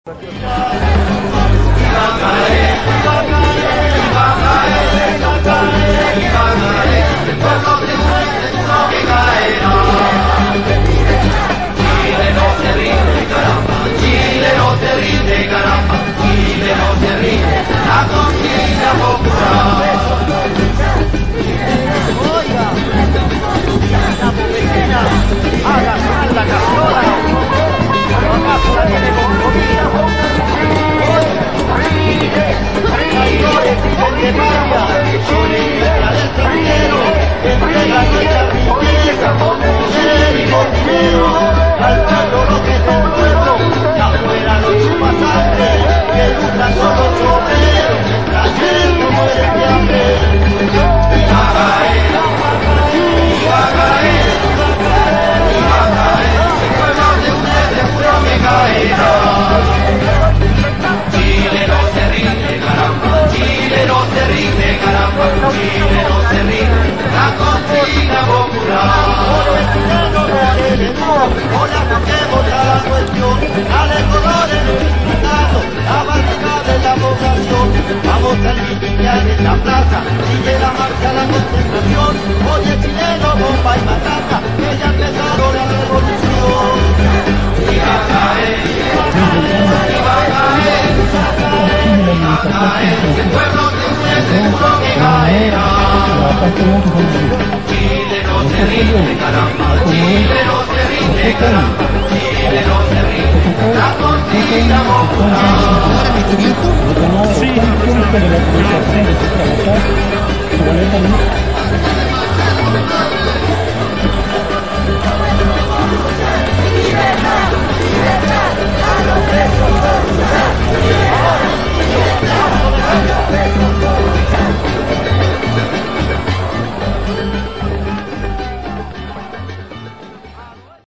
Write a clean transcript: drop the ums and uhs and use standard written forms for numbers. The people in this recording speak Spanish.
La plaza, sigue la marcha, la concentración. Oye, chileno, bomba y matraca, que ya ha empezado la revolución. Y va a caer, y va a caer, y va a caer, que el pueblo se une, seguro que caerá. Chile no se rinde, caramba, Chile no se rinde, caramba, Chile no se rinde, la conquista popular. Sí.